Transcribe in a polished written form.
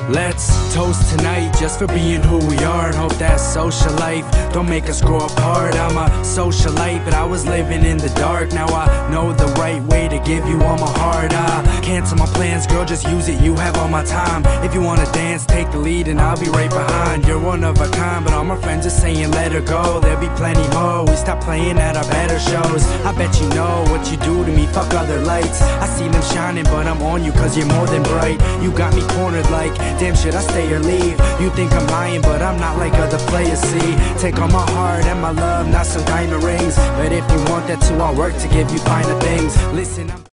Let's toast tonight just for being who we are, and hope that social life don't make us grow apart. I'm a socialite, but I was living in the dark. Now I know the right way to give you all my heart. I cancel my plans, girl, just use it, you have all my time. If you wanna dance, take the lead and I'll be right behind. You're one of a kind, but all my friends are saying let her go. There'll be plenty more, we stop playing at our better shows. I bet you know what you do to me, fuck other lights. I see them shining, but I'm on you cause you're more than bright. You got me cornered like, damn, should I stay or leave? You think I'm lying, but I'm not like other players, see. Take all my heart and my love, not some diamond rings. But if you want that too, I'll work to give you finer things. Listen,